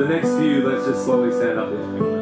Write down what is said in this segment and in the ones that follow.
the next few, let's just slowly stand up there.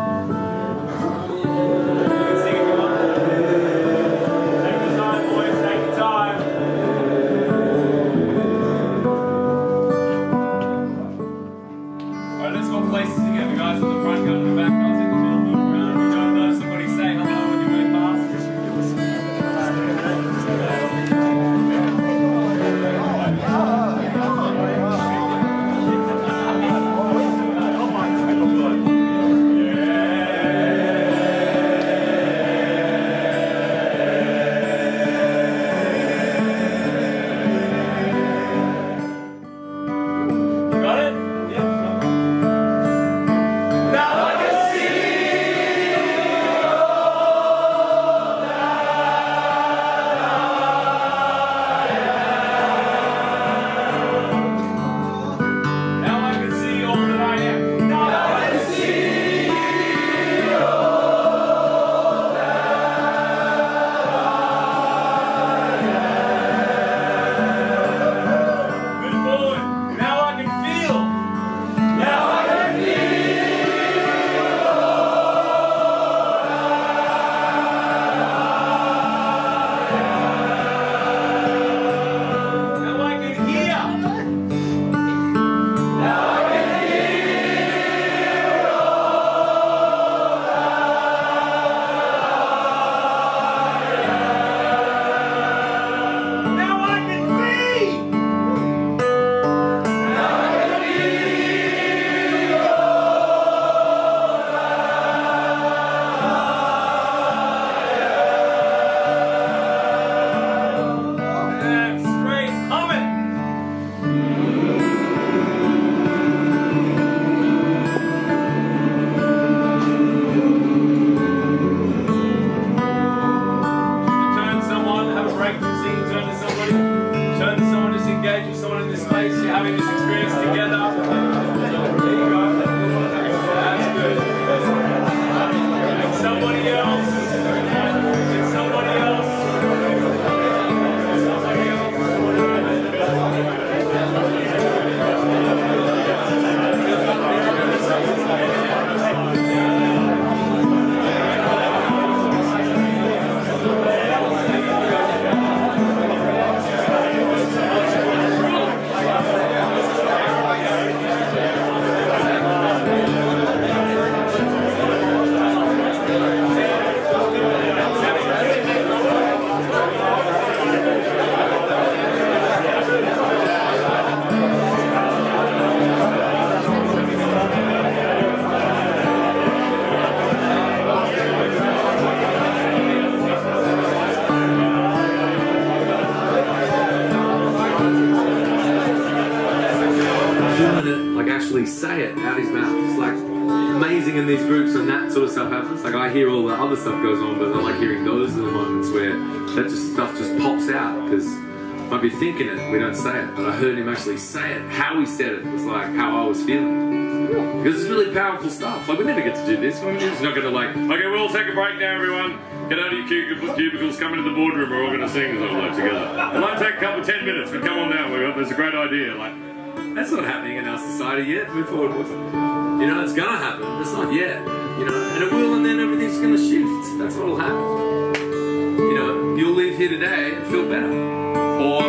Say it out his mouth. It's like amazing in these groups when that sort of stuff happens. Like I hear all the other stuff goes on, but I like hearing those are the moments where that stuff just pops out, because I might be thinking it, we don't say it, but I heard him actually say it. How he said it was like how I was feeling. Because it's really powerful stuff. Like we never get to do this. We're just not going to like, okay, we'll take a break now, everyone. Get out of your cubicles, come into the boardroom, we're all going to sing this all together. It might take a couple 10 minutes, but come on now, there's a great idea. Like, that's not happening in our society yet. Move forward with it. You know, it's gonna happen. It's not yet. You know, and it will, and then everything's gonna shift. That's what'll happen. You know, you'll leave here today and feel better, or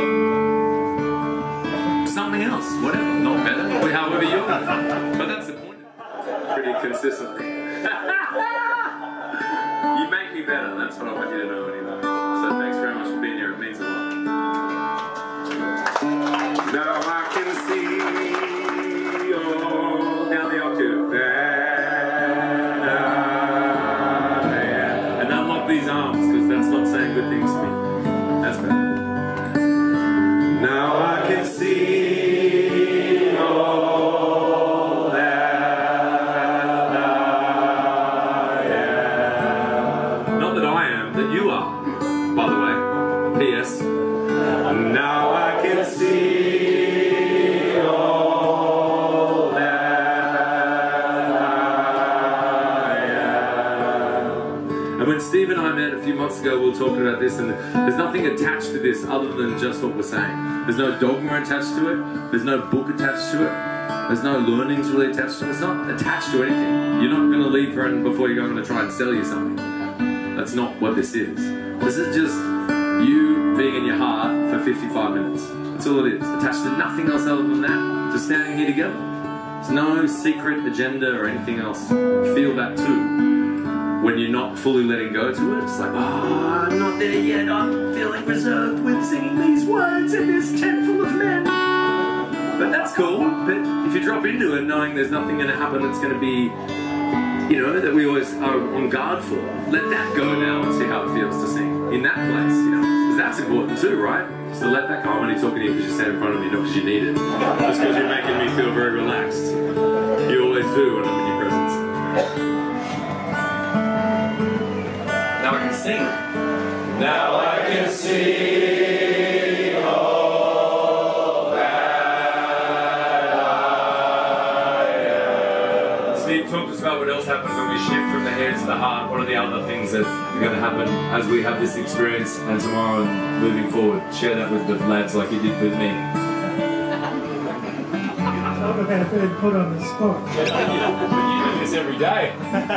something else, whatever. Not better, or however you want. But that's the point. Pretty consistently. You make me better. That's what I want you to know anyway. So thanks very much for being here. It means a lot. Now I can see all down the octave and unlock these arms, because that's not saying good things to me. That's better. Now I can see all that I am. Not that I am, that you are. else ago we were talking about this, and there's nothing attached to this other than just what we're saying. There's no dogma attached to it. There's no book attached to it. There's no learnings really attached to it. It's not attached to anything. You're not going to leave before you're going to try and sell you something. That's not what this is. This is just you being in your heart for 55 minutes. That's all it is. Attached to nothing else other than that. Just standing here together. There's no secret agenda or anything else. Feel that too. When you're not fully letting go to it, it's like, oh, I'm not there yet. I'm feeling reserved with singing these words in this tent full of men. But that's cool. But if you drop into it knowing there's nothing going to happen that's going to be, you know, that we always are on guard for, let that go now and see how it feels to sing in that place, you know. Because that's important too, right? Just to let that go. I'm only talking to you because you stand in front of me, not because you need it. Just because you're making me feel very relaxed. You always do when I'm in your presence. Now I can sing. Now I can see all that I am. Steve talked to us about what else happens when we shift from the head to the heart. What are the other things that are going to happen as we have this experience and tomorrow and moving forward? Share that with the lads like you did with me. Talk about being put on the spot. You do this every day.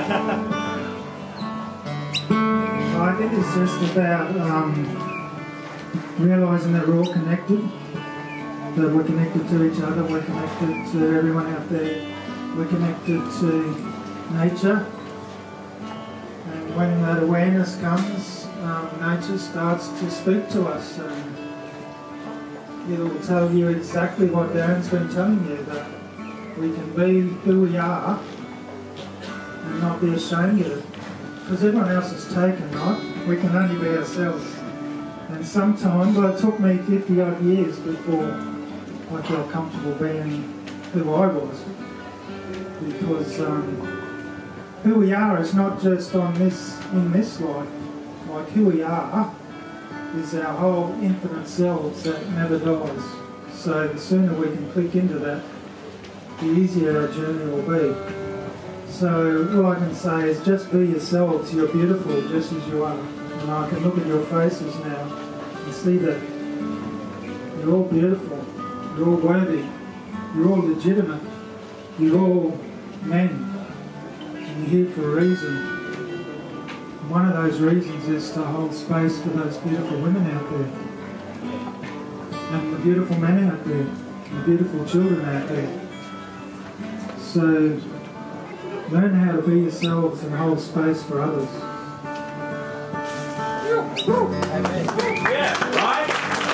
I think it's just about realising that we're all connected, that we're connected to each other, we're connected to everyone out there, we're connected to nature, and when that awareness comes, nature starts to speak to us, and it'll tell you exactly what Darren's been telling you, that we can be who we are and not be ashamed of it. Because everyone else is taken, right? We can only be ourselves. And sometimes, well, it took me 50 odd years before I felt comfortable being who I was. Because who we are is not just in this life. Like, who we are is our whole infinite selves that never dies. So the sooner we can click into that, the easier our journey will be. So all I can say is just be yourselves. You're beautiful just as you are. And I can look at your faces now and see that you're all beautiful, you're all worthy, you're all legitimate, you're all men, and you're here for a reason. And one of those reasons is to hold space for those beautiful women out there, and the beautiful men out there, and the beautiful children out there. So learn how to be yourselves and hold space for others. Yeah, right?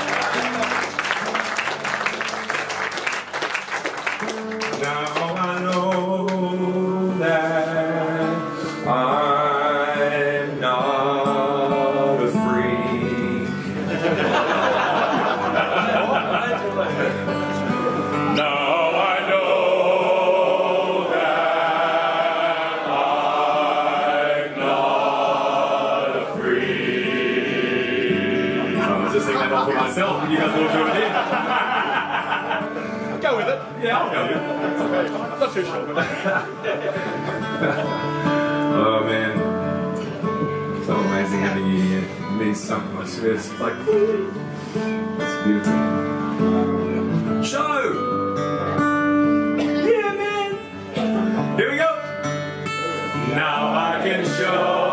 Now I know that I'm not a freak. Now I know that I'm not a freak. I was just thinking that one for myself, and you guys all do it here. Go with it. Yeah, I'll go with it. That's okay. I'm not too sure. Oh man, so amazing having you here. It means so much. It's like, it's beautiful. Show! Yeah, man! Here we go! Now I can show.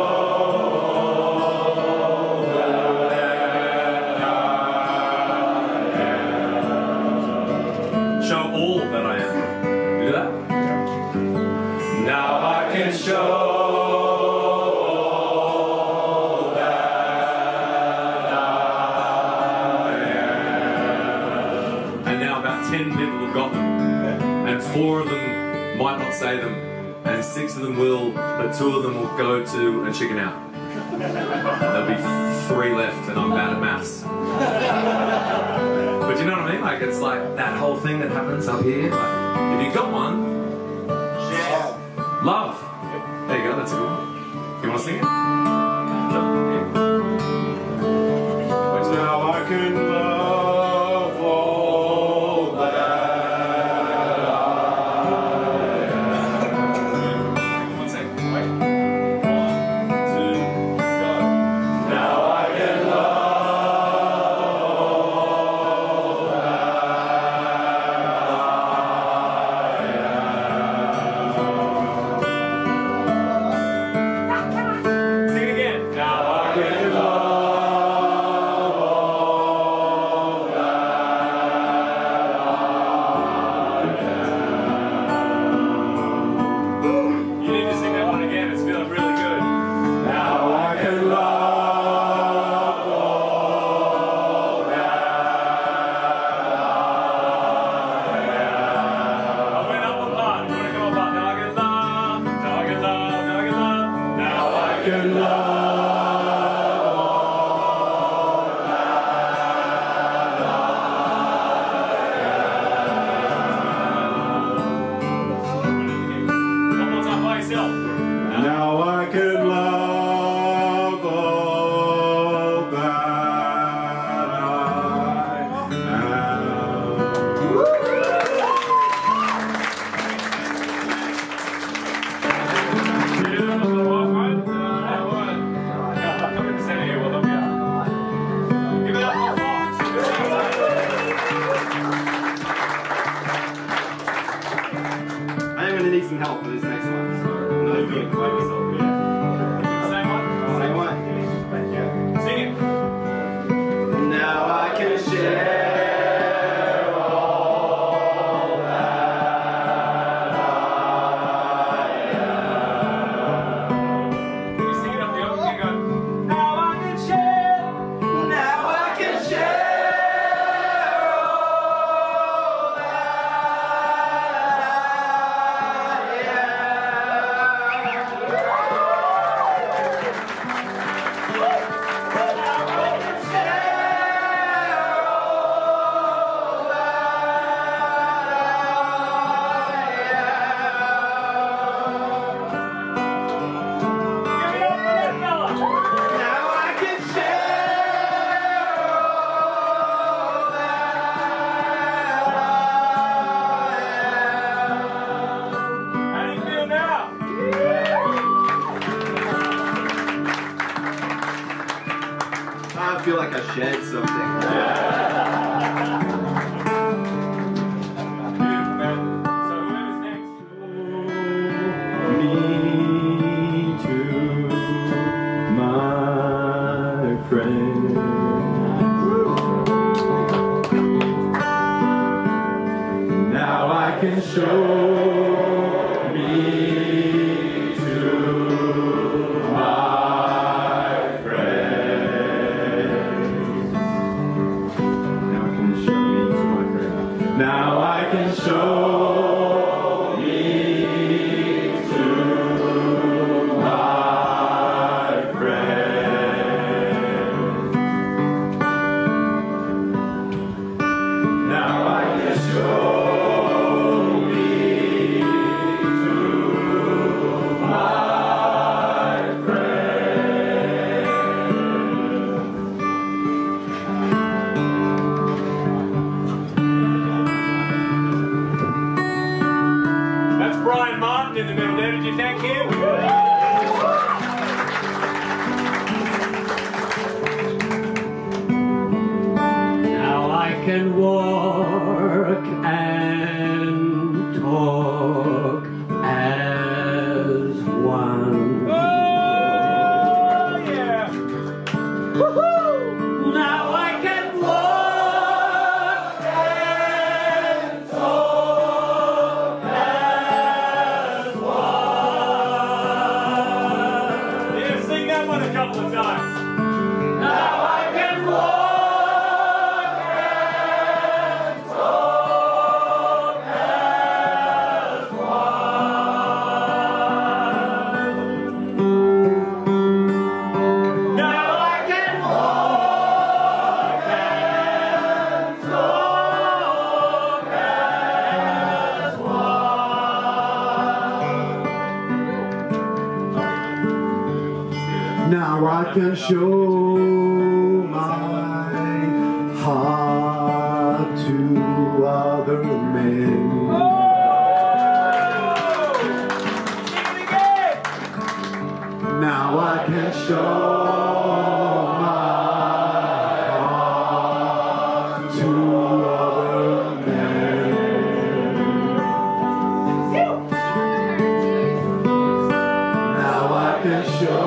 Four of them might not say them, and 6 of them will, but 2 of them will go to a chicken out. There'll be 3 left, and I'm bad at maths. But you know what I mean? Like, it's like that whole thing that happens up here. Like, if you got one, share. Love. There you go, that's a good one. You want to sing it? Now I can love all that. some help for this next one. So, I'm not doing it by myself. Yeah. Same one? Same one. Thank you. Sing it. Now I can share all that I am. You sing it up the open, you go. Now I can share. Now I can share. I feel like I shared something. Beautiful, man. So whoever's next. Me too, my friend. Now I can show me to my now I can show me to my friend. Now I can show me to my friend. Brian Martin in the middle there, did you thank him? Now I can walk and talk as one. Oh yeah! Woohoo! Now I can walk and talk as one. Yeah, sing that one a couple of times. Now I can walk and talk as one. Now I can walk and talk as one. Now I can show my heart to other men. Now I can show my heart to other men. Now I can show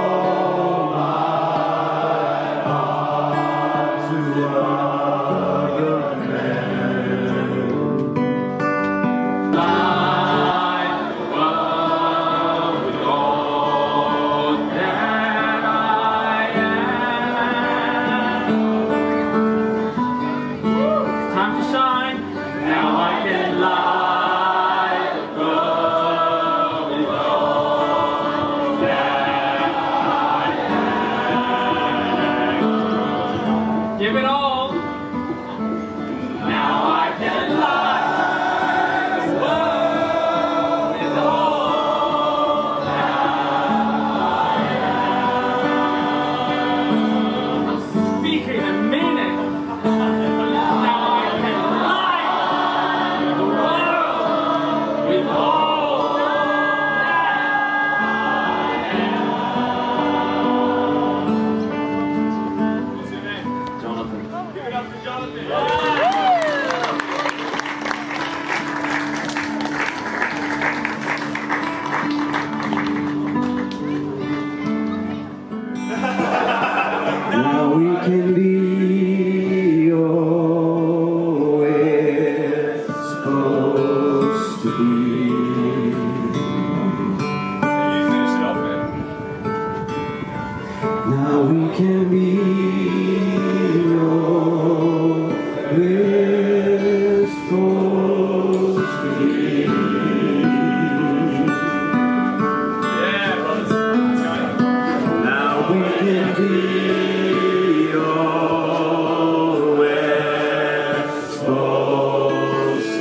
give it all. Now I can light the world with all that I am. Speak in a minute. Now I can light the world.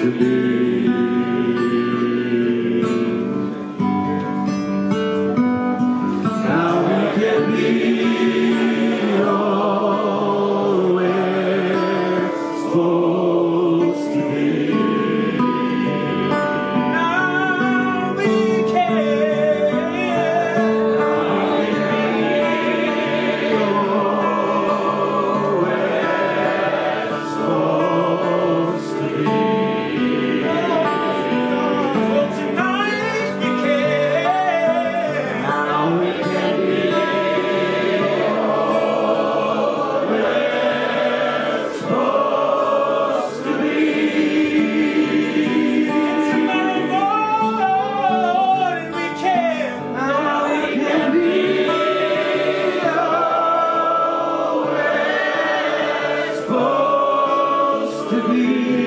to be. Now we can be all we're supposed to be. Now we can. To be